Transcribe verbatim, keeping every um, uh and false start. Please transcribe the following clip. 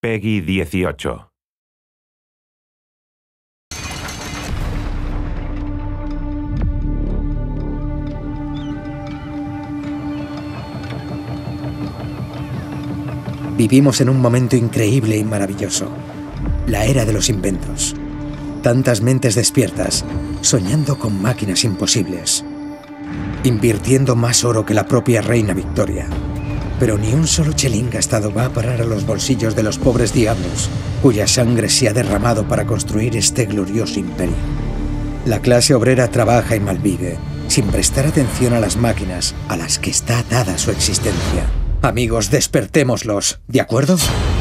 Peggy dieciocho. Vivimos en un momento increíble y maravilloso. La era de los inventos. Tantas mentes despiertas, soñando con máquinas imposibles. Invirtiendo más oro que la propia reina Victoria. Pero ni un solo chelín gastado va a parar a los bolsillos de los pobres diablos, cuya sangre se ha derramado para construir este glorioso imperio. La clase obrera trabaja y malvive, sin prestar atención a las máquinas a las que está atada su existencia. Amigos, despertémoslos, ¿de acuerdo?